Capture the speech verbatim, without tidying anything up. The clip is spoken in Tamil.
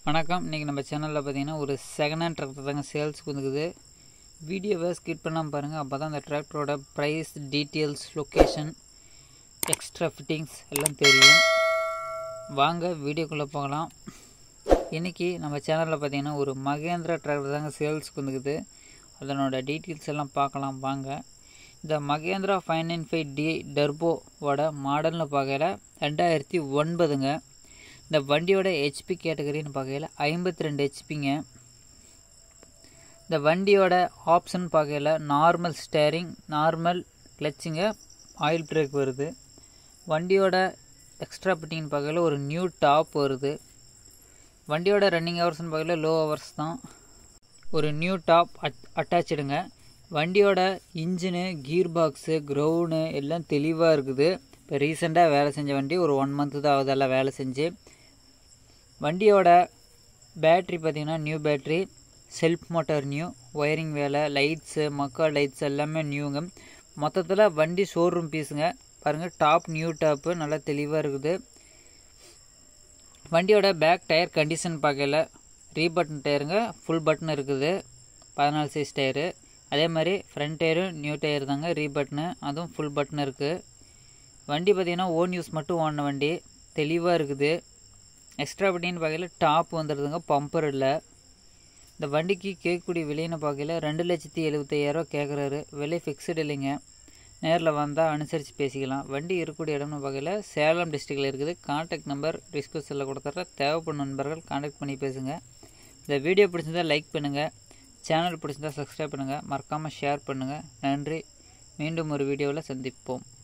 வணக்கம். இன்றைக்கி நம்ம சேனலில் பார்த்தீங்கன்னா ஒரு செகண்ட் ஹேண்ட் டிராக்டர் தாங்க சேல்ஸுக்கு வந்துக்குது. வீடியோவை ஸ்கிப் பண்ணாமல் பாருங்கள். அப்போ தான் அந்த டிராக்டரோட price, details, location, extra fittings எல்லாம் தெரியும். வாங்க வீடியோக்குள்ளே போகலாம். இன்றைக்கி நம்ம சேனலில் பார்த்தீங்கன்னா ஒரு மகேந்திரா டிராக்டர் தாங்க சேல்ஸுக்கு வந்துக்குது. அதனோட டீட்டெயில்ஸ் எல்லாம் பார்க்கலாம் வாங்க. இந்த Mahindra five nine five D டர்போவோட மாடல்னு பார்க்கல ரெண்டாயிரத்தி ஒன்பதுங்க. இந்த வண்டியோட ஹெச்பி கேட்டகரின்னு பார்க்கல ஐம்பத்தி ரெண்டு ஹெச்பிங்க. இந்த வண்டியோட ஆப்ஷன் பார்க்கல நார்மல் ஸ்டேரிங், நார்மல் கிளச்சுங்க, ஆயில் பிரேக் வருது. வண்டியோட எக்ஸ்ட்ரா ஃபிட்டிங்னு பார்க்கல ஒரு நியூ டாப் வருது. வண்டியோட ரன்னிங் ஹவர்ஸ்னு பார்க்கல லோ ஹவர்ஸ் தான். ஒரு நியூ டாப் அட் அட்டாச்சுடுங்க. வண்டியோட இன்ஜினு, கீர் பாக்ஸு, க்ரௌண்டு எல்லாம் தெளிவாக இருக்குது. இப்போ ரீசெண்டாக வேலை செஞ்ச வண்டி ஒரு ஒன் மந்த்து தான் ஆகுது எல்லாம் வேலை செஞ்சு. வண்டியோட பேட்ரி பார்த்திங்கன்னா new battery, self motor new, wiring வேலை, லைட்ஸு, மக்கா லைட்ஸ் எல்லாமே நியூங்க. மொத்தத்தில் வண்டி ஷோரூம் பீஸுங்க. பாருங்கள், டாப் நியூ டாப்பு நல்லா தெளிவாக இருக்குது. வண்டியோட பேக் டயர் கண்டிஷன் பார்க்கல ரீபட்டன் டயருங்க, ஃபுல் பட்டன் இருக்குது, பதினாலு சைஸ் டயரு. அதே மாதிரி ஃப்ரண்ட் டயரும் நியூ டயர் தாங்க, ரீபட்டனு, அதுவும் ஃபுல் பட்டன் இருக்குது. வண்டி பார்த்திங்கன்னா ஓன் யூஸ் மட்டும் ஓடின வண்டி, தெளிவாக இருக்குது. எக்ஸ்ட்ரா ஃபிட்டிங்னு பார்க்கல டாப் வந்துடுதுங்க, பம்பர் இல்லை. இந்த வண்டிக்கு கேட்கக்கூடிய விலைன்னு பார்க்கல ரெண்டு லட்சத்தி எழுபத்தையாயிரரூவா கேட்குறாரு. விலை ஃபிக்ஸ்டு இல்லைங்க, நேரில் வந்தால் அனுசரித்து பேசிக்கலாம். வண்டி இருக்கக்கூடிய இடம்னு பார்க்கல சேலம் டிஸ்ட்ரிக்டில் இருக்குது. கான்டாக்ட் நம்பர் டிஸ்கிரிப்ஷனில் கொடுத்துட்றேன். தேவைப்படும் நண்பர்கள் கான்டாக்ட் பண்ணி பேசுங்க. இந்த வீடியோ பிடிச்சிருந்தால் லைக் பண்ணுங்கள், சேனல் பிடிச்சிருந்தால் சப்ஸ்கிரைப் பண்ணுங்கள், மறக்காமல் ஷேர் பண்ணுங்கள். நன்றி. மீண்டும் ஒரு வீடியோவில் சந்திப்போம்.